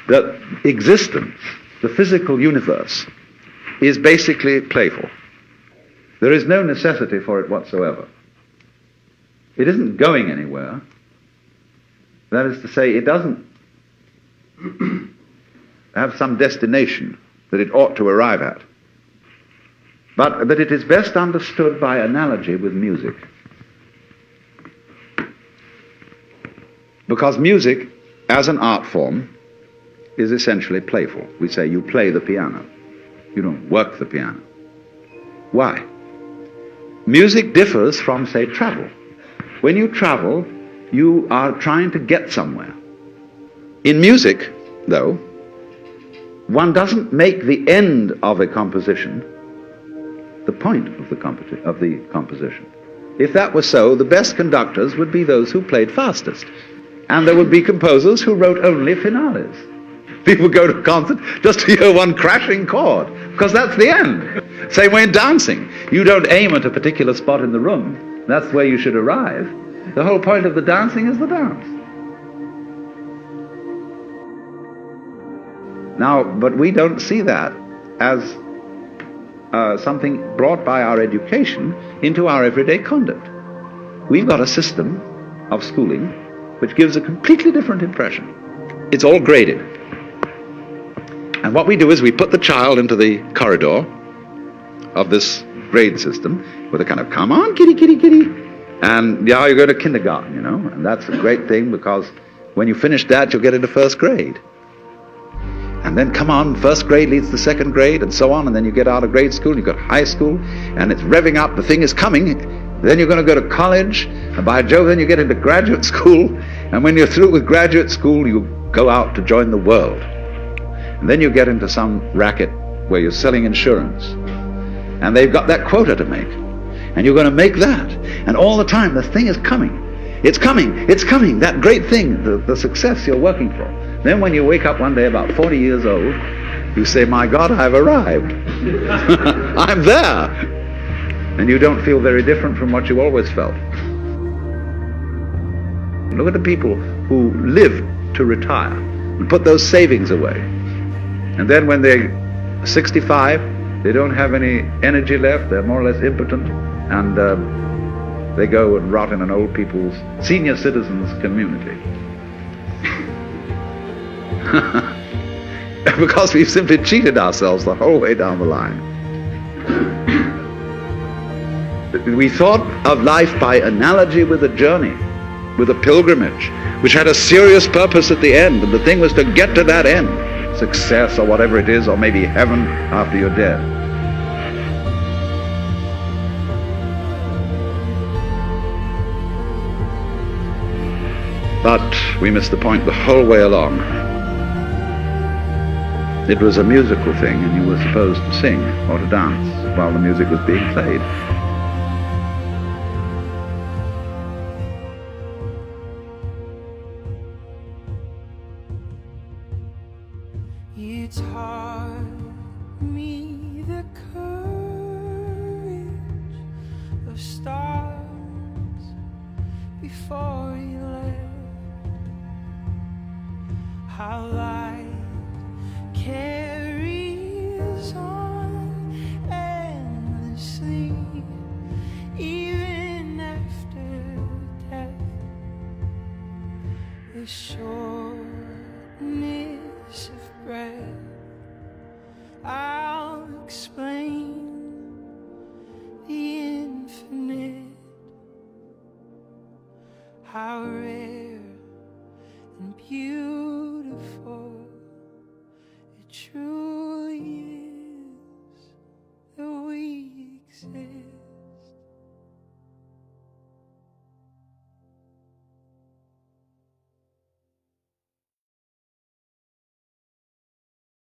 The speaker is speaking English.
that existence, the physical universe, is basically playful. There is no necessity for it whatsoever. It isn't going anywhere. That is to say, it doesn't have some destination that it ought to arrive at. But that it is best understood by analogy with music. Because music, as an art form, is essentially playful. We say you play the piano. You don't work the piano. Why? Music differs from, say, travel. When you travel, you are trying to get somewhere. In music, though, one doesn't make the end of a composition the point of the composition. If that were so, the best conductors would be those who played fastest. And there would be composers who wrote only finales. People go to a concert just to hear one crashing chord, because that's the end. Same way in dancing. You don't aim at a particular spot in the room. That's where you should arrive. The whole point of the dancing is the dance. Now, but we don't see that as something brought by our education into our everyday conduct. We've got a system of schooling which gives a completely different impression. It's all graded. And what we do is we put the child into the corridor of this grade system with a kind of, come on, kitty, kitty, kitty. And yeah, you go to kindergarten, you know, and that's a great thing because when you finish that, you'll get into first grade. And then come on, first grade leads to second grade and so on, and then you get out of grade school, you go to high school, and it's revving up, the thing is coming. Then you're going to go to college, and by Jove, then you get into graduate school, and when you're through with graduate school, you go out to join the world. And then you get into some racket where you're selling insurance, and they've got that quota to make, and you're going to make that, and all the time the thing is coming. It's coming, it's coming, that great thing, the success you're working for. Then when you wake up one day about 40 years old, you say, my God, I've arrived. I'm there. And you don't feel very different from what you always felt. Look at the people who live to retire and put those savings away. And then when they're 65, they don't have any energy left, they're more or less impotent, and they go and rot in an old people's, senior citizens community. Because we've simply cheated ourselves the whole way down the line. We thought of life by analogy with a journey, with a pilgrimage, which had a serious purpose at the end, and the thing was to get to that end, success or whatever it is, or maybe heaven after you're dead. But we missed the point the whole way along. It was a musical thing, and you were supposed to sing or to dance while the music was being played. You taught me the courage of stars before you left, how light carries on endlessly, even after death. The shortness of breath, I'll explain the infinite, how rare and beautiful it truly